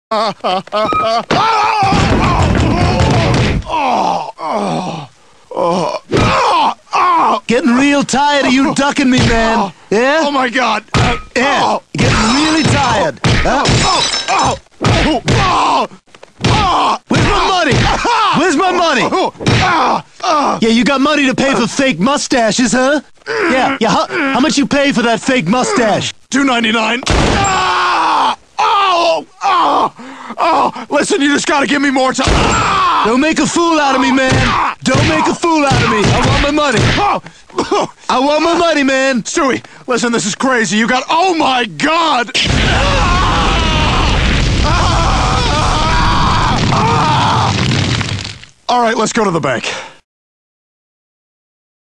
Getting real tired of you ducking me, man. Yeah? Oh my God. Yeah. Getting really tired. Where's my money? Where's my money? Yeah, you got money to pay for fake mustaches, huh? Yeah. How much you pay for that fake mustache? $2.99. Listen, you just gotta give me more time. Don't make a fool out of me, man. Don't make a fool out of me. I want my money. I want my money, man. Stewie, listen, this is crazy. You got... Oh my God! All right, let's go to the bank.